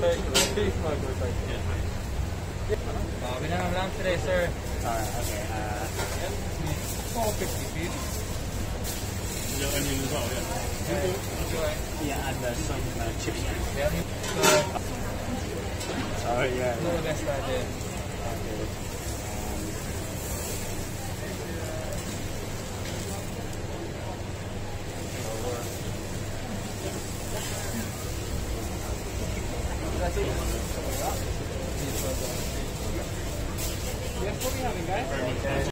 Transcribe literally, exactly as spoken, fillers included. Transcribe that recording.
Beef smoker, thank you. Uh, we don't have lamb today, sir. Alright, okay. Uh, four fifty, please. Yeah, onion as well, yeah. Enjoy. yeah, and uh, some uh, chips. Yeah. Oh, yeah. No, that's right there. Okay. That's it. Yes, what are we having, guys?